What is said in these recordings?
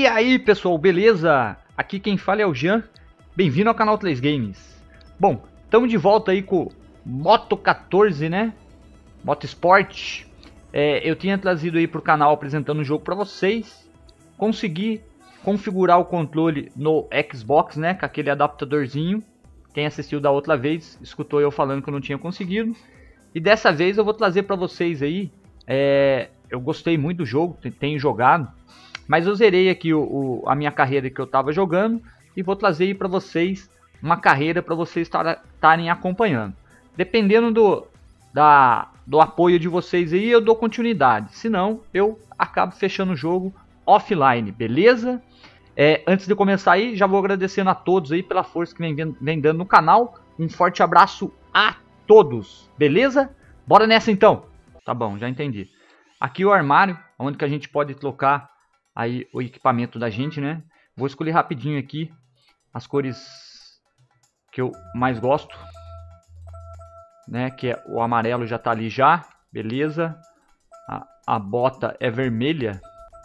E aí pessoal, beleza? Aqui quem fala é o Jean, bem-vindo ao canal 3 Games. Bom, estamos de volta aí com Moto 14, né? Moto Sport. Eu tinha trazido aí pro canal apresentando o jogo para vocês. Consegui configurar o controle no Xbox, né? Com aquele adaptadorzinho. Quem assistiu da outra vez, escutou eu falando que eu não tinha conseguido. E dessa vez eu vou trazer para vocês aí. Eu gostei muito do jogo, tenho jogado. Mas eu zerei aqui a minha carreira que eu estava jogando. E vou trazer aí para vocês uma carreira para vocês estarem acompanhando. Dependendo do apoio de vocês aí, eu dou continuidade. Senão, eu acabo fechando o jogo offline, beleza? Antes de começar aí, já vou agradecendo a todos aí pela força que vem dando no canal. Um forte abraço a todos, beleza? Bora nessa então. Tá bom, já entendi. Aqui o armário, onde que a gente pode trocar aí o equipamento da gente, né? Vou escolher rapidinho aqui as cores que eu mais gosto, né? Que é o amarelo, já tá ali já, beleza? A bota é vermelha,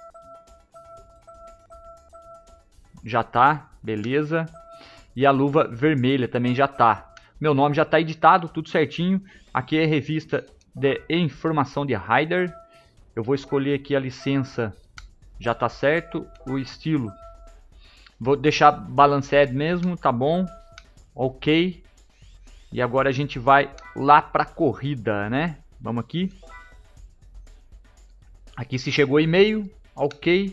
já tá, beleza? E a luva vermelha também já tá. Meu nome já tá editado, tudo certinho. Aqui é a revista de informação de Rider. Eu vou escolher aqui a licença, já tá certo. O estilo, vou deixar balanceado mesmo, tá bom? Ok. E agora a gente vai lá pra corrida, né? Vamos aqui. Aqui se chegou e-mail, ok.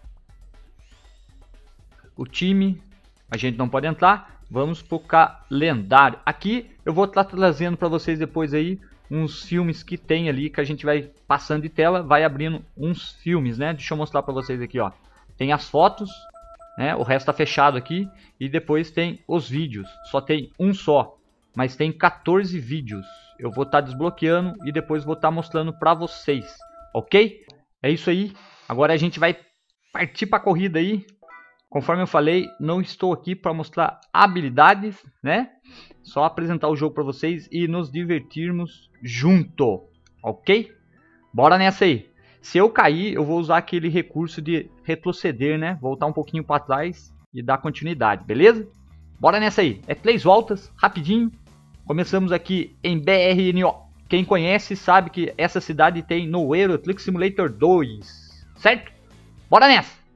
O time, a gente não pode entrar. Vamos pro calendário. Aqui eu vou estar trazendo para vocês depois aí uns filmes que tem ali, que a gente vai passando de tela, vai abrindo uns filmes, né? Deixa eu mostrar para vocês aqui, ó. Tem as fotos, né? O resto tá fechado aqui. E depois tem os vídeos. Só tem um só, mas tem 14 vídeos. Eu vou estar desbloqueando e depois vou estar mostrando para vocês, ok? É isso aí. Agora a gente vai partir para a corrida aí. Conforme eu falei, não estou aqui para mostrar habilidades, né? Só apresentar o jogo para vocês e nos divertirmos junto, ok? Bora nessa aí. Se eu cair, eu vou usar aquele recurso de retroceder, né? Voltar um pouquinho para trás e dar continuidade, beleza? Bora nessa aí. É 3 voltas, rapidinho. Começamos aqui em BRNO. Quem conhece sabe que essa cidade tem no Euro Truck Simulator 2, certo? Bora nessa!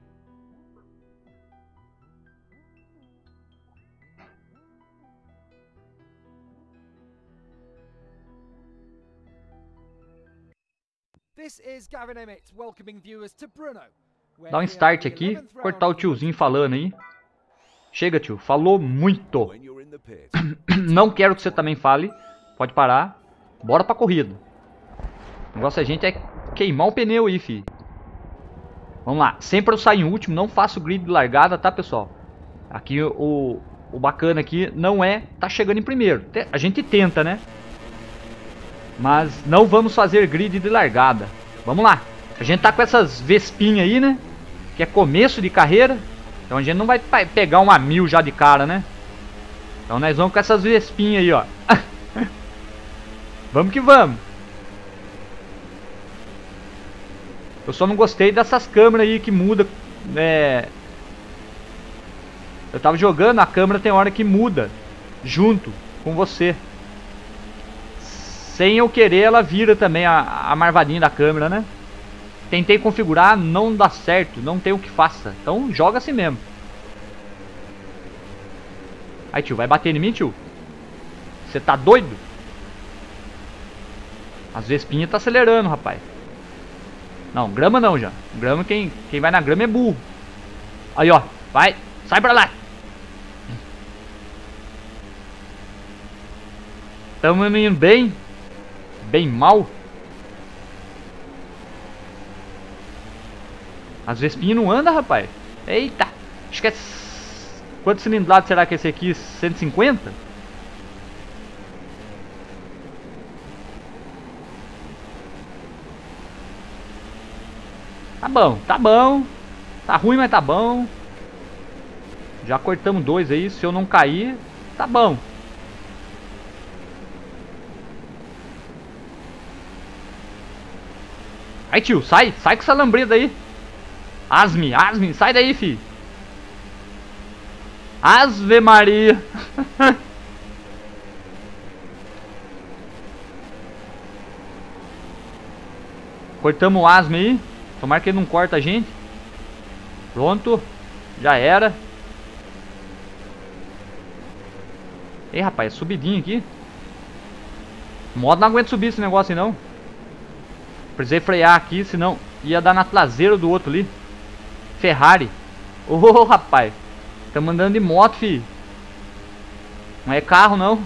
Dá um start aqui, cortar o tiozinho falando aí. Chega, tio, falou muito. Não quero que você também fale. Pode parar. Bora pra corrida. O negócio da gente é queimar o pneu aí, fi. Vamos lá, sempre eu saio em último. Não faço grid de largada, tá, pessoal? Aqui o bacana aqui não é tá chegando em primeiro. A gente tenta, né? Mas não vamos fazer grid de largada. Vamos lá. A gente tá com essas Vespinhas aí, né? Que é começo de carreira. Então a gente não vai pegar uma 1000 já de cara, né? Então nós vamos com essas Vespinhas aí, ó. Vamos que vamos. Eu só não gostei dessas câmeras aí que muda. Eu tava jogando, a câmera tem hora que muda junto com você. Sem eu querer, ela vira também a marvadinha da câmera, né? Tentei configurar, não dá certo, não tem o que faça. Então joga assim mesmo. Aí, tio, vai bater em mim, tio? Você tá doido? As Vespinhas tá acelerando, rapaz. Não, grama não já. Grama, quem vai na grama é burro. Aí, ó, vai, sai pra lá. Tamo indo bem. Bem mal. As Vespinhas não andam, rapaz. Eita. Acho que é... Quantos cilindrados será que é esse aqui? 150? Tá bom, tá bom. Tá ruim, mas tá bom. Já cortamos 2 aí. Se eu não cair, tá bom. Aí, tio, sai com essa lambreta aí. Asme, Asme, sai daí, fi. Ave Maria. Cortamos o Asme aí. Tomara que ele não corta a gente. Pronto. Já era. Ei, rapaz, é subidinho aqui. O modo não aguenta subir esse negócio aí, não. Precisei frear aqui, senão ia dar na traseira do outro ali. Ferrari. Ô, rapaz. Tamo andando de moto, fi. Não é carro, não.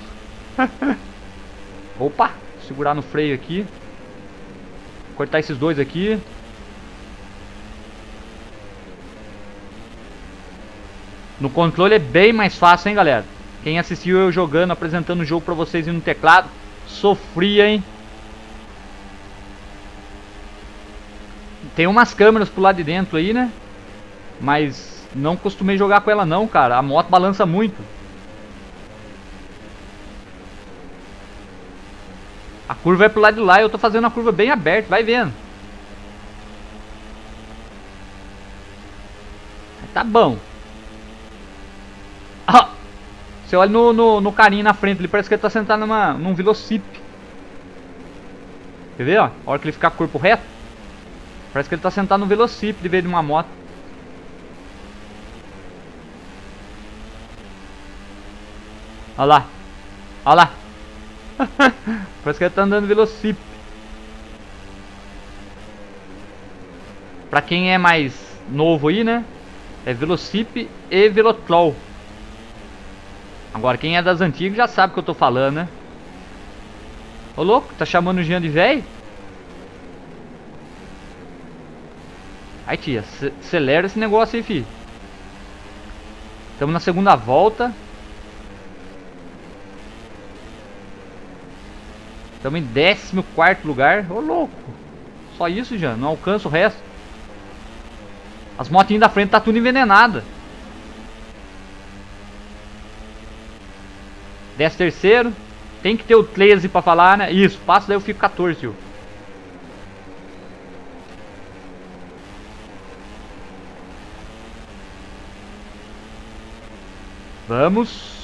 Opa. Segurar no freio aqui. Cortar esses dois aqui. No controle é bem mais fácil, hein, galera. Quem assistiu eu jogando, apresentando o jogo pra vocês no teclado, sofria, hein. Tem umas câmeras pro lado de dentro aí, né. Mas não costumei jogar com ela não, cara. A moto balança muito. A curva é pro lado de lá e eu tô fazendo a curva bem aberta, vai vendo. Tá bom. Ah, você olha no carinha na frente, ele parece que ele tá sentado num Velocip. Quer ver, ó? A hora que ele ficar corpo reto, parece que ele tá sentado no Velocip de vez de uma moto. Olha lá. Olha lá. Parece que ele tá andando Velocip. Pra quem é mais novo aí, né? É Velocip e Velotrol. Agora quem é das antigas já sabe o que eu tô falando, né? Ô louco, tá chamando o Jean de velho? Aí tia, acelera esse negócio aí, filho. Estamos na segunda volta. Estamos em 14º lugar. Ô louco. Só isso, Jean, não alcança o resto. As motinhas da frente tá tudo envenenada. 13º. Tem que ter o 13 pra falar, né? Isso, passa daí eu fico 14, tio. Vamos.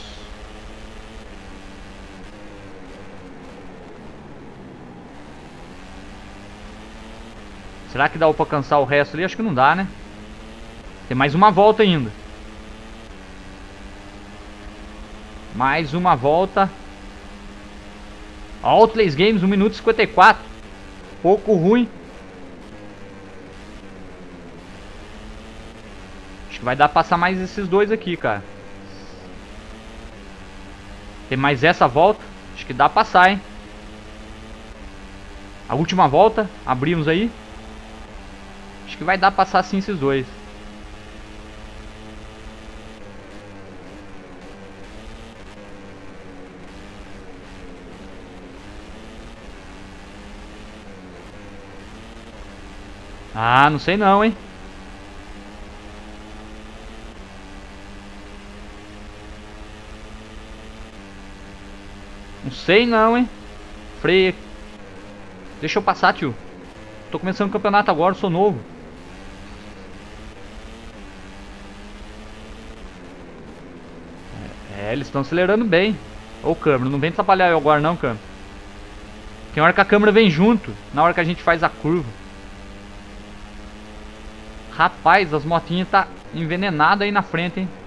Será que dá pra alcançar o resto ali? Acho que não dá, né? Tem mais uma volta ainda. Mais uma volta. Outlast Games, 1 minuto e 54. Pouco ruim. Acho que vai dar pra passar mais esses dois aqui, cara. Tem mais essa volta. Acho que dá pra passar, hein. A última volta. Abrimos aí. Acho que vai dar pra passar sim esses dois. Ah, não sei não, hein. Não sei não, hein. Freia. Deixa eu passar, tio. Tô começando o campeonato agora, sou novo. É, eles estão acelerando bem. Ô, câmera, não vem atrapalhar eu agora não, câmera. Tem hora que a câmera vem junto, na hora que a gente faz a curva. Rapaz, as motinhas tá envenenadas aí na frente, hein.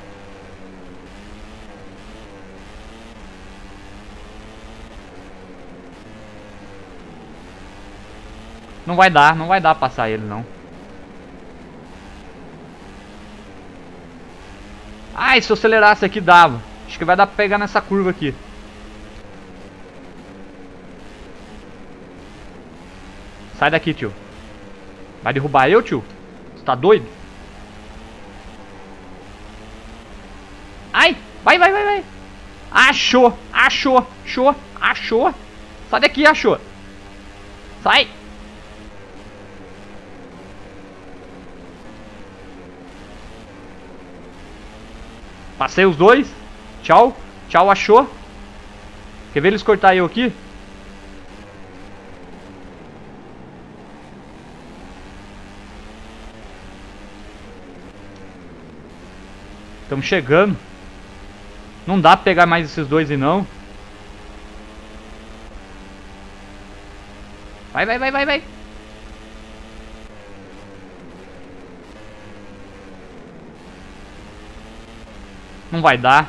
Não vai dar passar ele não. Ai, se eu acelerasse aqui dava. Acho que vai dar pra pegar nessa curva aqui. Sai daqui, tio. Vai derrubar eu, tio? Você tá doido? Ai, vai. Achou. Sai daqui, achou. Sai. Passei os dois. Tchau, achou. Quer ver eles cortar eu aqui? Estamos chegando. Não dá pra pegar mais esses dois aí não. Vai, vai, vai, vai, vai. Não vai dar.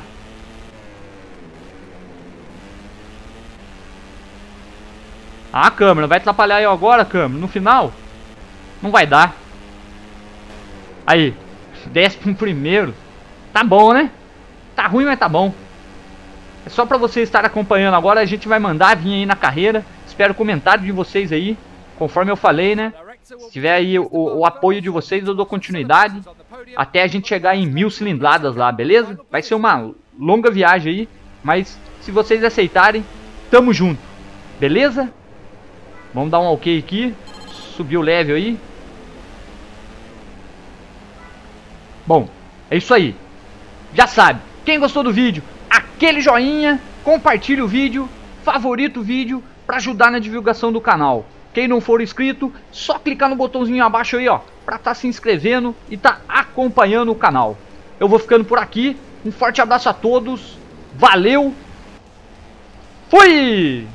Ah, câmera, vai atrapalhar eu agora, câmera, no final? Não vai dar. Aí, 11º. Tá bom, né? Tá ruim, mas tá bom. É só pra você estar acompanhando agora. A gente vai mandar vir aí na carreira. Espero o comentário de vocês aí. Conforme eu falei, né? Se tiver aí o apoio de vocês, eu dou continuidade até a gente chegar em 1000 cilindradas lá, beleza? Vai ser uma longa viagem aí, mas se vocês aceitarem, tamo junto, beleza? Vamos dar um ok aqui. Subir o level aí. Bom, é isso aí. Já sabe, quem gostou do vídeo, aquele joinha, compartilhe o vídeo, favorita o vídeo para ajudar na divulgação do canal. Quem não for inscrito, só clicar no botãozinho abaixo aí, ó, para estar se inscrevendo e tá acompanhando o canal. Eu vou ficando por aqui. Um forte abraço a todos. Valeu. Fui!